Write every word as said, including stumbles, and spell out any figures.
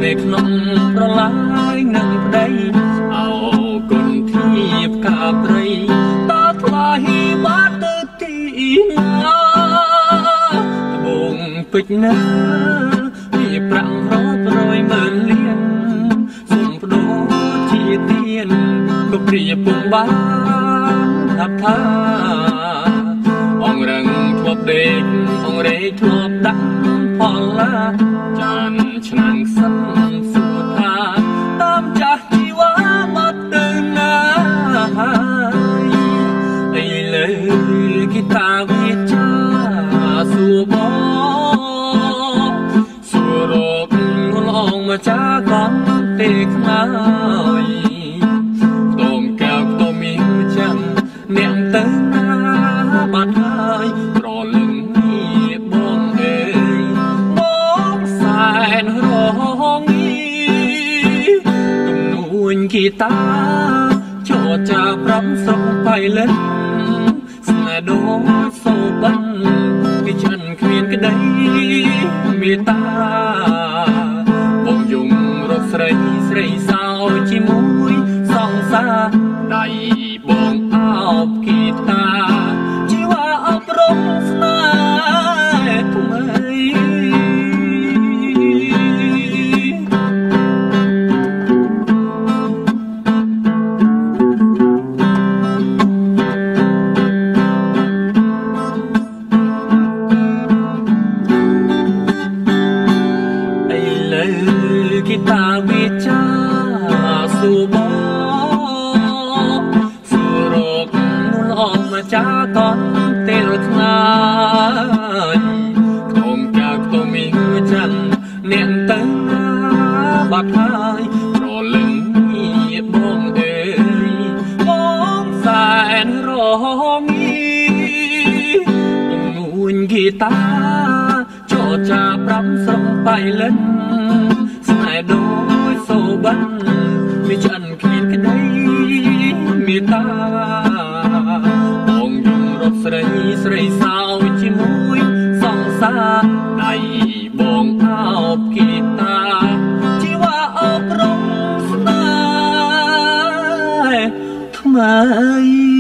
តែក្នុងប្រឡាយនឹងប្តីអោគុណធៀបកាព្រៃតថ្លៃបាត់ទៅទីណាត្បូងពេជ្រណាវាប្រាំងរាប់រយម៉ឺនលានសុំបដូរជាទៀនក៏ព្រាពុំបានថាថាអងរឹងធ្លាប់ដេកអងរែកធ្លាប់ដាក់ផលឡាចានឆ្នាំងសិនសួរថាតាមចាស់ជីវ៉ាមកទៅណាហើយឥឡូវគិតាវាចាសួរបងសួររកលងមកចាកំទេខ្នើយខ្ទមកៅខ្ទមមីចាំអ្នកទៅណាបាត់ហើយប្រលឹងនេះបងអើយបងសែនរងទំនួញគីតាចូលចាប្រាប់ស្រុកបៃលិនស្នេហ៍ដូចសូបិនពីចិនគ្មានក្តីមេត្តាបងយំរកស្រីស្រីសោជាមួយសង្សារដៃបងអោបគីតាជីវ៉ាអប់រំស្នេហ៍ថ្មីគិតាវិចាសួរបងសួររកលងមកចាកនទេលថ្នាយខ្ទមកៅខ្ទមមីចាំអ្នកទៅណាបាត់ហើយប្រលឹងនេះបងអើយបងសែនរងទំនួញគីតាចូលចាប្រាប់ស្រុកបៃលិនស្នេហ៍ដូចសូបិនមានចិនគ្មានក្តីមេត្តាបងយំរកស្រីស្រីសោជាមួយសង្សារដៃបងអោបគីតាជីវ៉ាអប់រំស្នេហ៍ថ្មី